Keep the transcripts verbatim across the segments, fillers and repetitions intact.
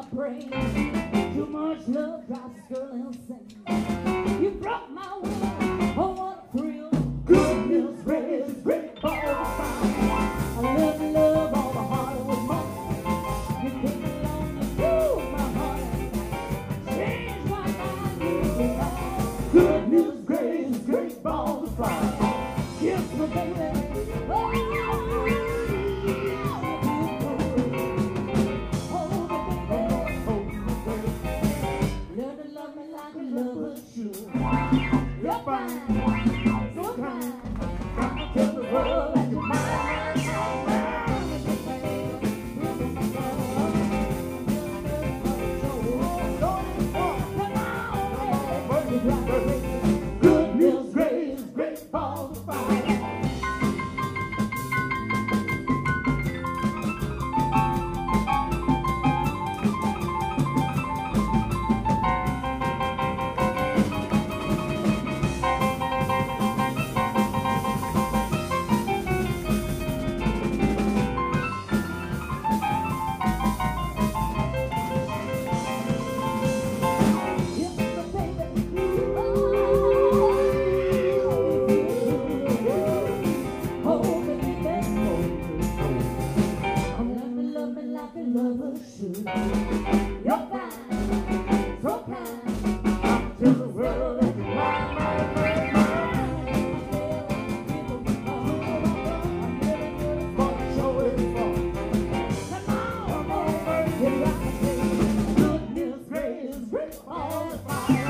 my brain. Too much love drives this girl insane. You broke my will, oh what a thrill. Goodness gracious, great balls of fire. I love you, love all the heart was mine. You came along and blew my heart. Changed my mind, you desire. Goodness gracious, great balls of fire. Kiss me, baby. Oh, you're fine, so kind. Got to tell the world that you're mine, mine, mine, mine. Goodness gracious, great balls of fire. You're fine, so kind. Tell the world that you're mine, mine, mine, mine. Gonna show it for. Come on, come on, get right. Goodness gracious, great all the fire.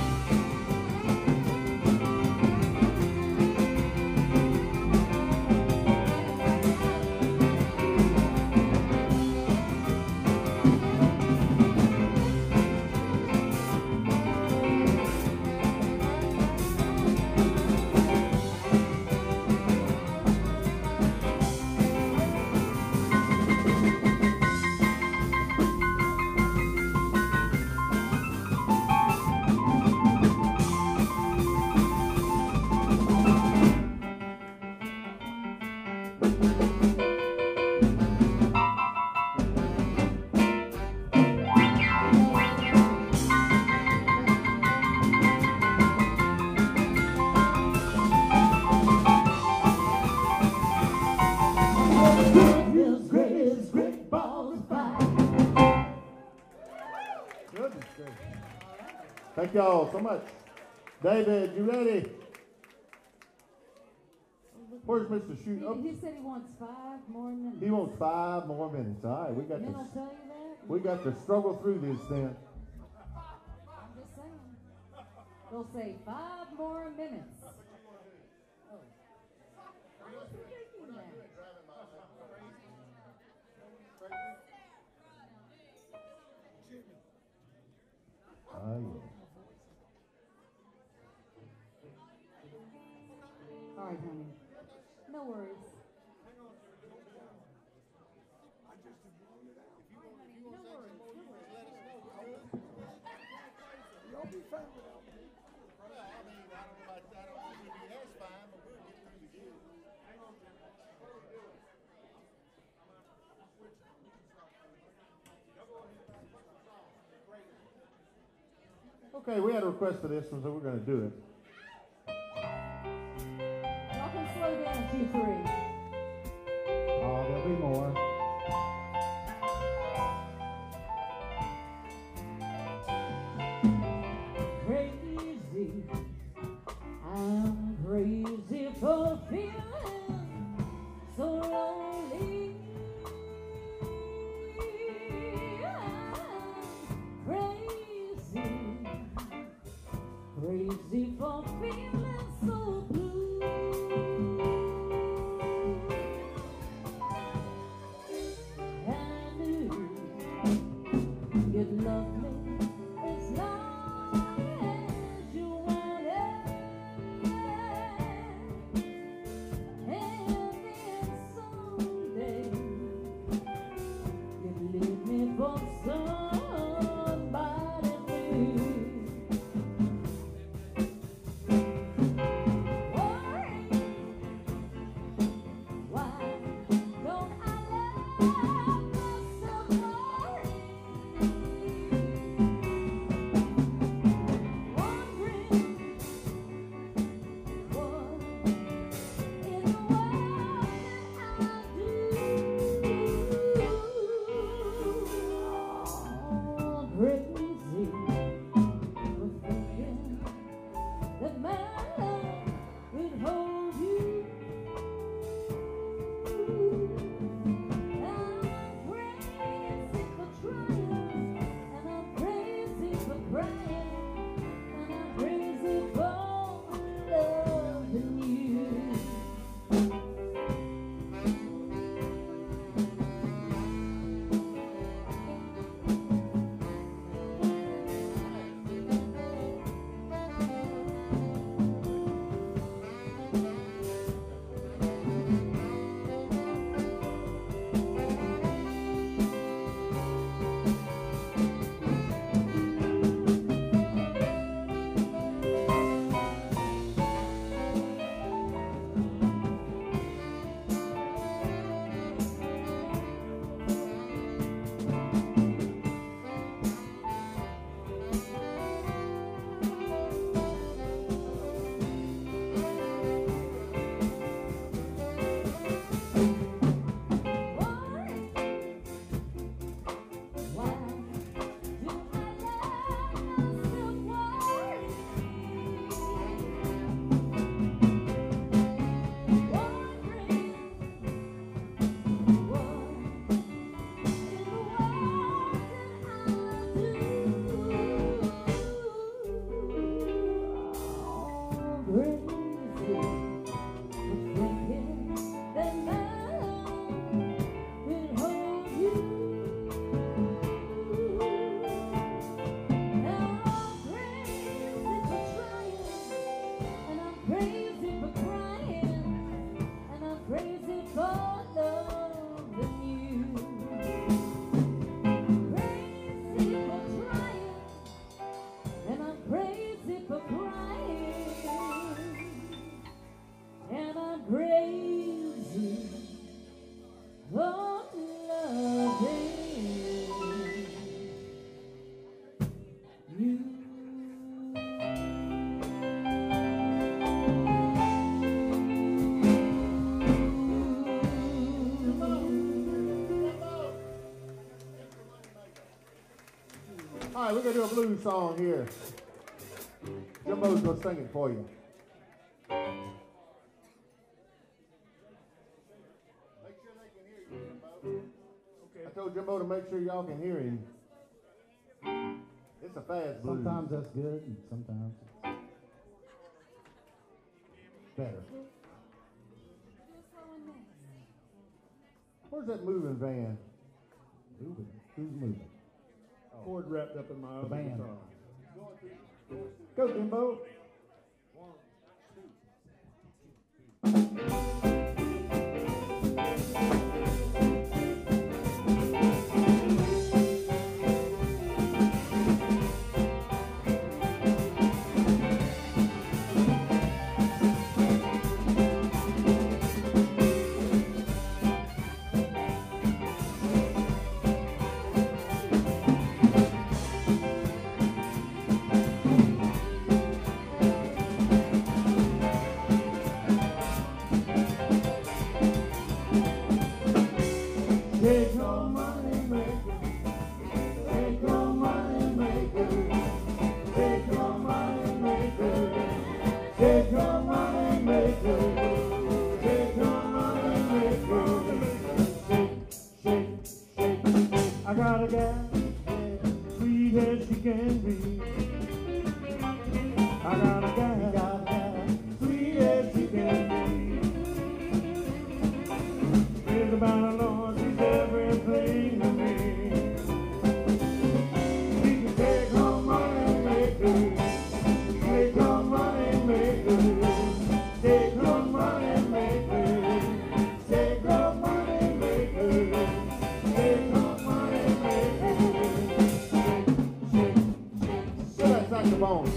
Thank y'all so much. David, you ready? Where's Mister Shoot? He, he said he wants five more minutes. He wants five more minutes. All right, we got Men to. will tell you that? We got to struggle through this then. I'm just saying. They'll say five more minutes. Oh. I was thinking that. Oh, yeah. All right, honey. No worries. Y'all be fine without me. Well, I mean, I don't know about that. I don't think he has fine, but we'll get through the gig. Okay, we had a request for this one, so we're going to do it. Y'all can slow down a few three. Oh, there'll be more. Crazy, I'm crazy for feeling so lonely. I'm crazy, crazy for feeling so blue. we're going to do a blues song here. Jumbo's going to sing it for you. Make sure they can hear you, Jumbo. Okay. I told Jumbo to make sure y'all can hear him. It's a fast blues. Sometimes that's good, and sometimes it's better. Where's that moving van? Moving. Who's moving? Cord wrapped up in my The other band. guitar. Go, Jimbo. Take your money maker, take your money maker, take your money maker, take your money maker, take your money maker, shake, shake, shake. I got a gal, sweet as she can be. I got a gal, sweet as she can be. Think about a Lord. Everything to me. She can take her money maker, take her money maker, take her money maker, take her money maker, take her money maker. Shake, shake, shake. Get that saxophone.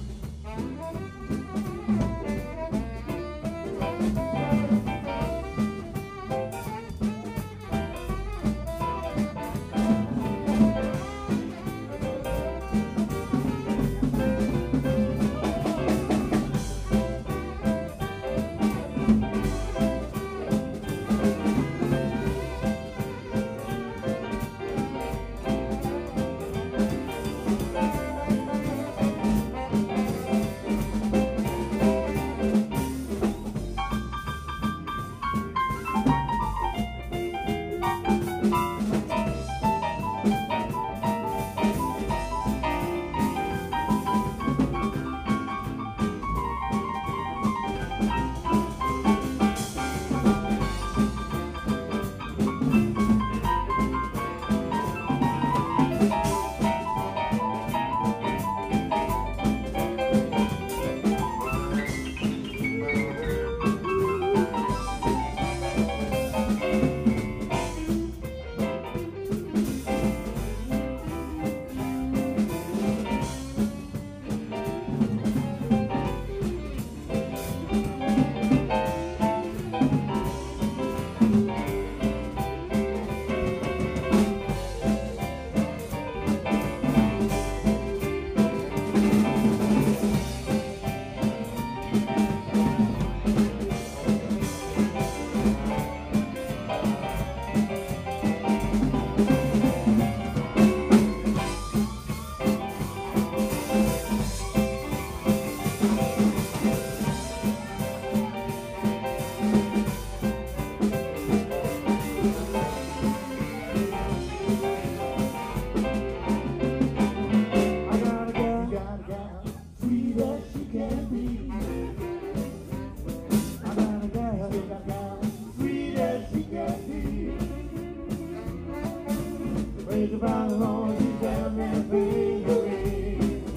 Praise about the Lord, He's everything to me.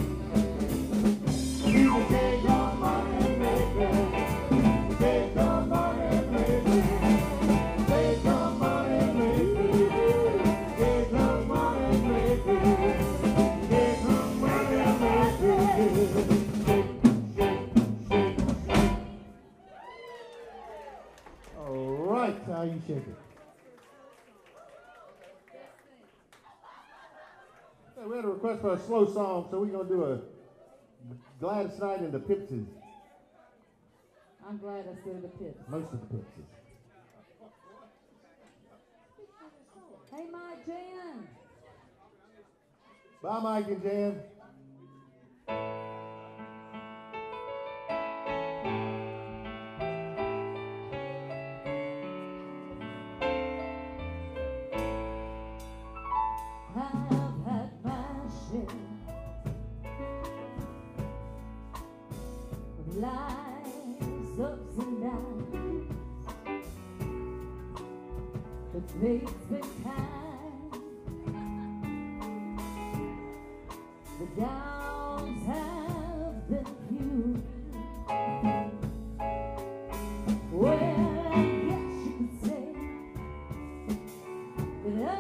You can take your money and make it. Take your money and make it. Take your money and make it. Take your money and make it. Take your money and make it. Shake, shake, shake, shake. All right. That's how you shake it. Hey, we had a request for a slow song, so we're going to do a Gladys Knight and the Pixies. I'm glad I said the Pips. Most of the Pixies. Hey, my Jan. Bye, Mike and Jan. I've had my share of life's ups and downs. The fate's been kind, the downs have been few. Well, I guess you could say that I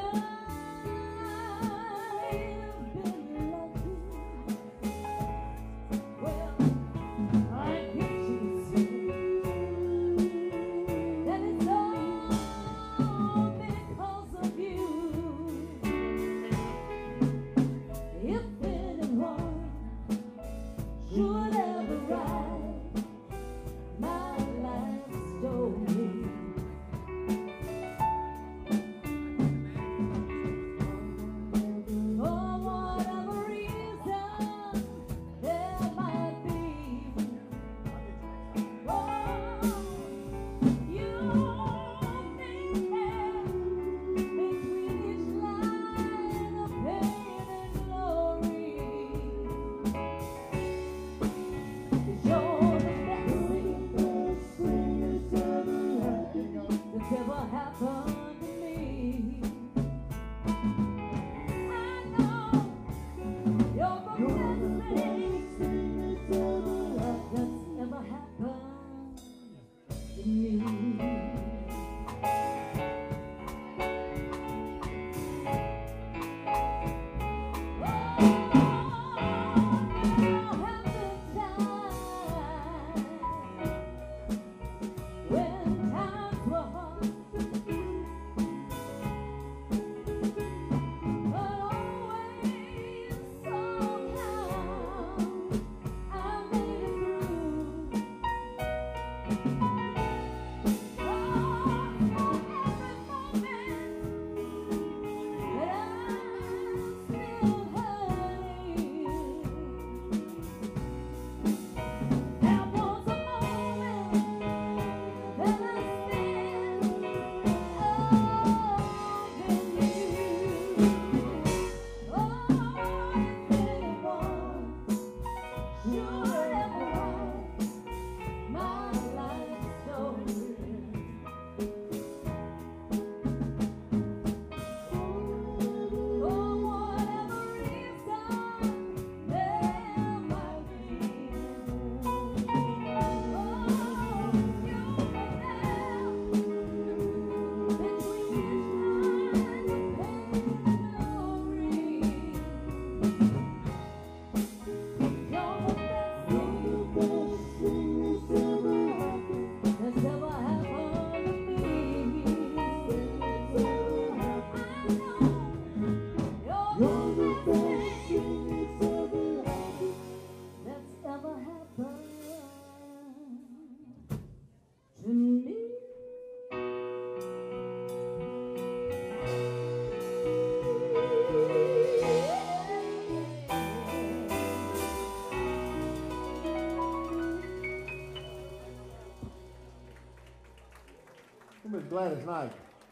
Miss Gladys Knight.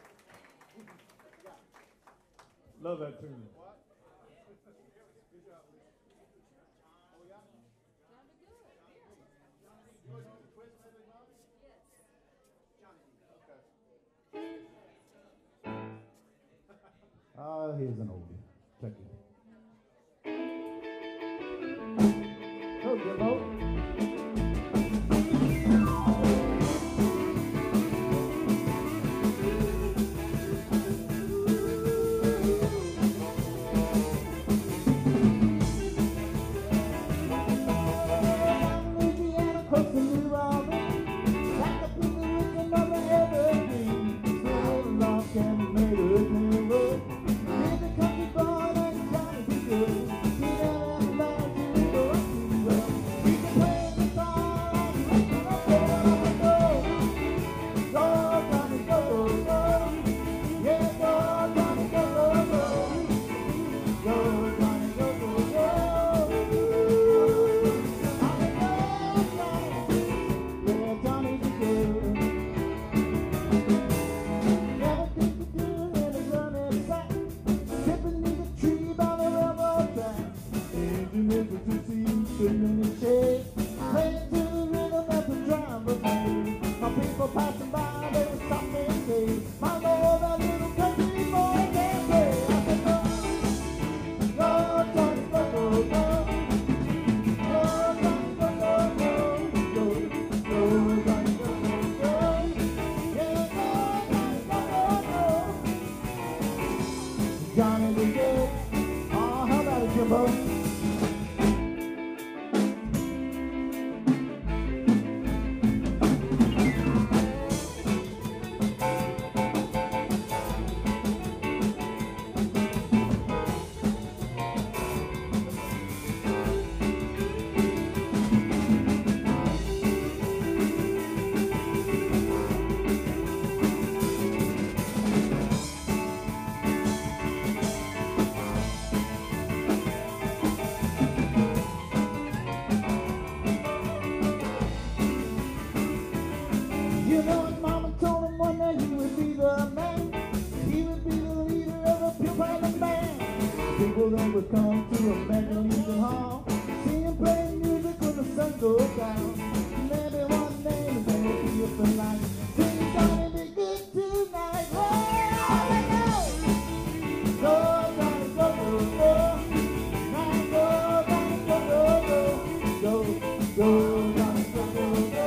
Love that tune. Ah, here's an oldie. Check it. Oh, Jimbo. We to see you sitting in the shade, playing to the rhythm that the drummer made. My people passing by, they would stop me and say, my Lord, that little country boy can play. I said, go, go, Johnny, go, go, go. Go, Johnny, go, go, go. Go, go, Johnny, go, go, go. Yeah, go, Johnny, go, go, go. Johnny be good. Oh, how about it, Jimbo? You know his mama told him one day he would be the man. He would be the leader of the Pure Piping Band. People that would come to a Megalesian hall, see him playing music when the sun goes down. Maybe one day they will be up the light. Sing Johnny be good tonight. Oh, let go. Go, Johnny, go, go, go. Now go, Johnny, go, go, go. Go, go, Johnny, go, go, go.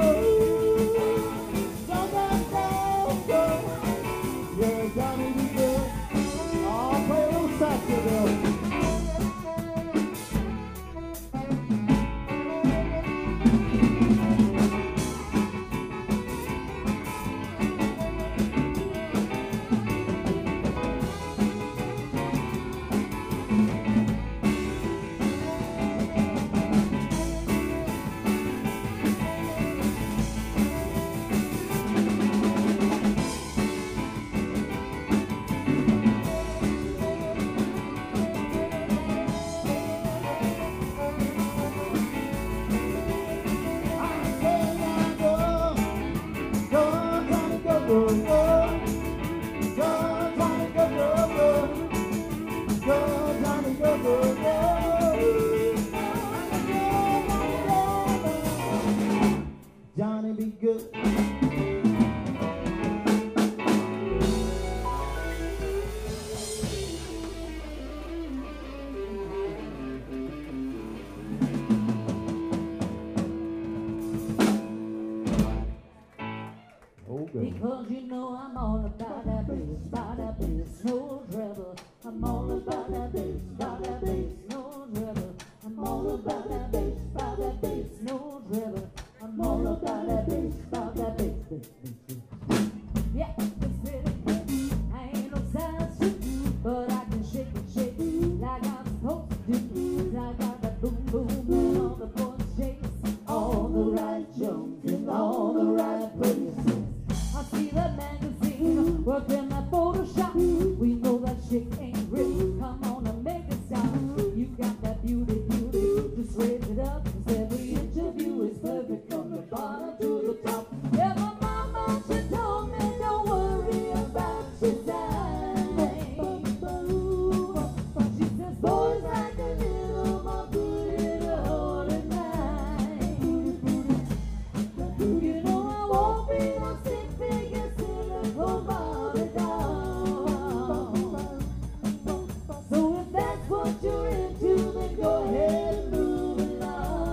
Yeah, Johnny be good. Oh, play a little Saxonville. Johnny be good. Because you know I'm all about that bass, about that bass, no trouble. I'm all about that bass, about that bass, no trouble. I'm all about that bass, about that bass, no trouble. I'm all about that bass, about that bass, bass, bass, bass. Yeah, it's really good. I ain't no size two, but I can shake it, shake it like I'm supposed to do. I got that boom, boom, and all the boys shakes, all the right jumps in all the right places. I see that magazine, work in that Photoshop. We know that shit ain't real. Come on and make it stop. You got that beauty, beauty. Just raise it up, 'cause every interview is perfect from the bottom to the top. Yeah, my mama, she told me don't worry about your timing. She says boys like a little more booty to hold at night. You know I won't be no stick figure cynical body doll. So if that's what you're into, then go ahead and move along.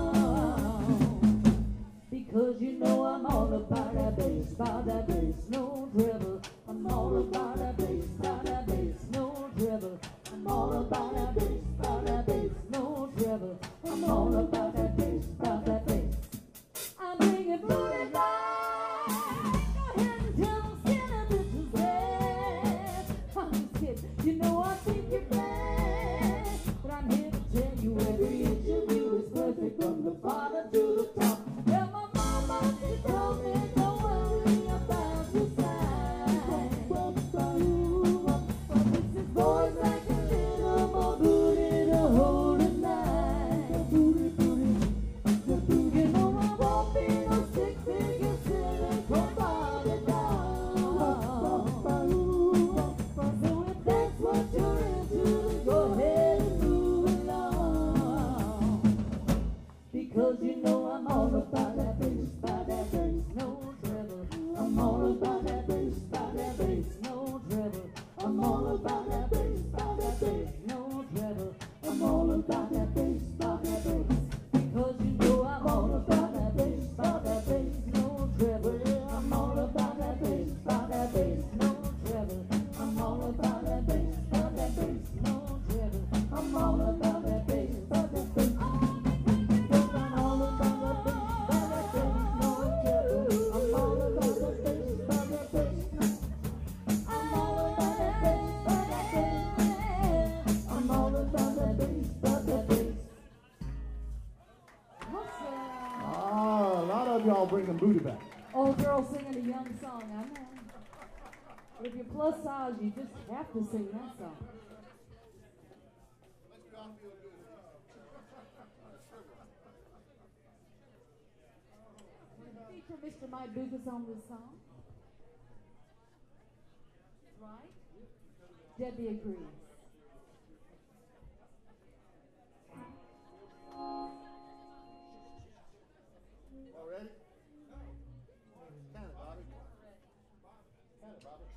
love y'all bringing booty back. Old girl singing a young song, I know. But if you're plus size, you just have to sing that song. Feature Mister Mike Dugas on this song. Right? Debbie agrees. All ready? Count it, Bobby. Count it, Bobby.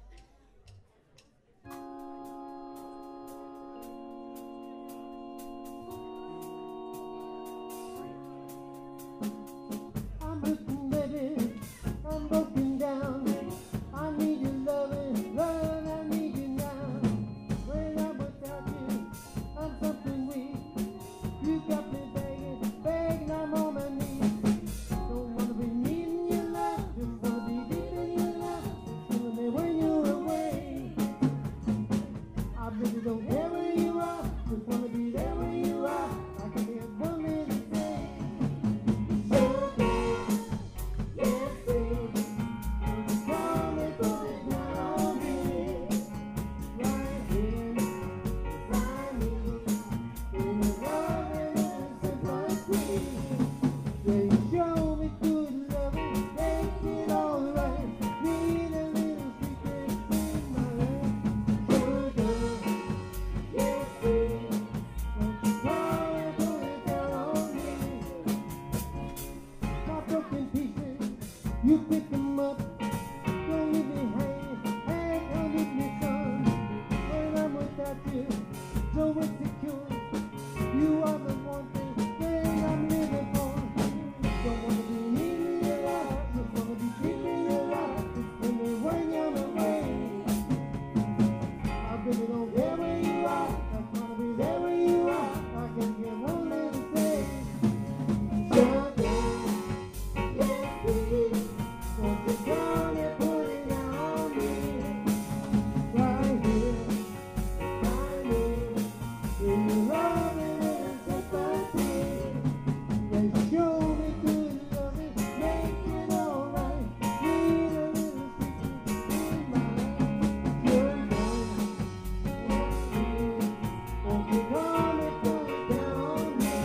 I'm looking, baby, I'm broken down. I need your loving, love, I need you now. When I'm without you, I'm something weak. You got me begging, begging, I'm on my knees. Don't wanna be needing your love, just wanna be deep in your love. Feeling me when you're away. I really don't care where you are, just wanna be there where you are. I can hear one little thing. You pick them up, don't leave me hanging, hang on with me, son. When I'm without you, so insecure. You are the one thing that I'm living for. Don't wanna be needing your love, just wanna be keeping your love. Just give me when you're away. I really don't care where you are, just wanna be there where you are. I can get one little thing. Won't you come and put it on me? Right here, right here, in your loving and sympathy. They show me good loving, make it alright. Need a little secret in my life. You're mine, won't you come and put it down on me?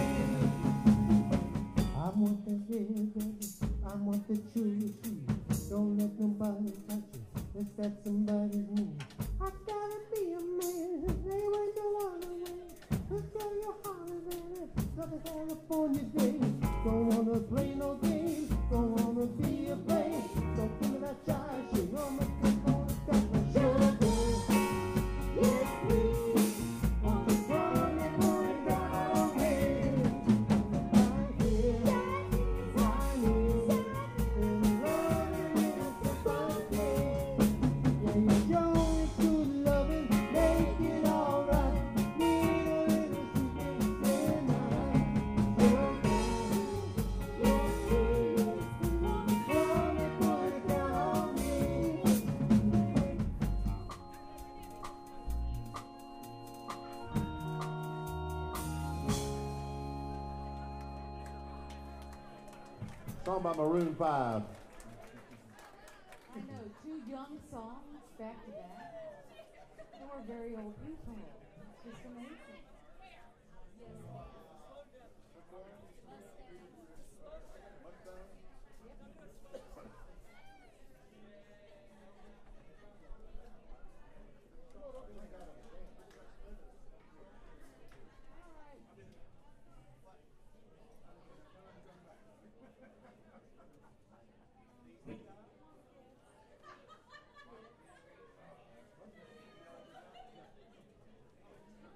I want the real baby, I want the true sweet. Don't let nobody touch you, it's that somebody's me. I gotta be a man, they wait to want away. Let's go your holiday, love a California day. Don't wanna play no games, don't wanna be a play. Don't give me that child shit, don't make me wanna stop my sugar. Yes, please, won't you come and put it down on me? Right here, right here, in love and sympathy. Yeah, you show me good loving, make it alright. Need a little secret in my life. Yes, please, won't you come and put it down on me? Song by Maroon five. I know, two young songs back to back. They were very old people. It's just amazing.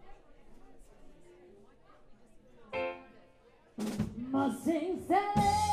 Must sing, say.